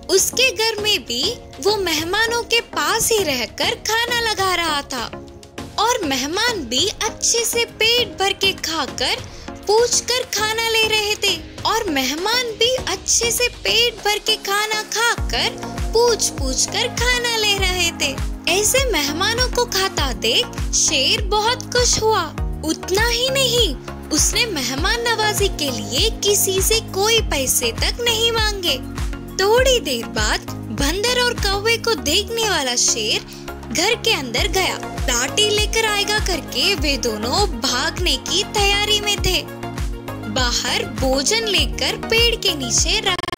उसके घर में भी वो मेहमानों के पास ही रहकर खाना लगा रहा था और मेहमान भी अच्छे से पेट भर के खाकर पूछकर खाना ले रहे थे और मेहमान भी अच्छे से पेट भर के खाना खाकर पूछ कर खाना ले रहे थे। ऐसे मेहमानों को खाता देख शेर बहुत खुश हुआ। उतना ही नहीं, उसने मेहमान नवाजी के लिए किसी से कोई पैसे तक नहीं मांगे। थोड़ी देर बाद बंदर और कौवे को देखने वाला शेर घर के अंदर गया। लाठी लेकर आएगा करके वे दोनों भागने की तैयारी में थे। बाहर भोजन लेकर पेड़ के नीचे रख